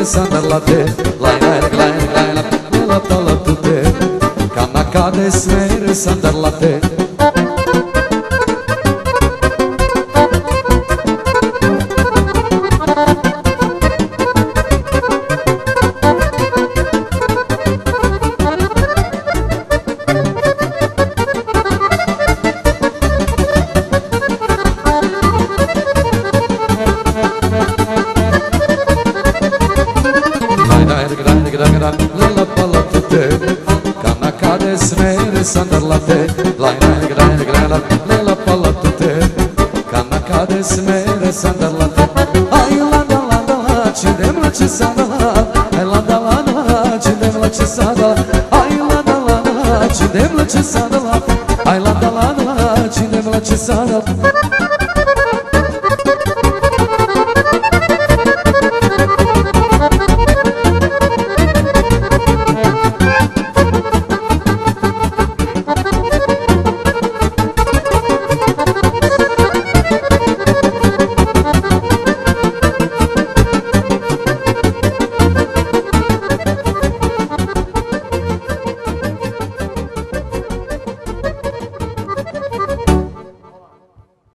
sandalate, lai lai lai lai la la la la tute, kanaka de smer sandalate. Sandalate, lai lai lai lai la la palatute, kanaka de smere sandalate. Ai la la la la, cine mlače sandala, ai la la la, cine mlače sandala, ai la la la, cine mlače sandala, ai la la la, cine mlače sandala.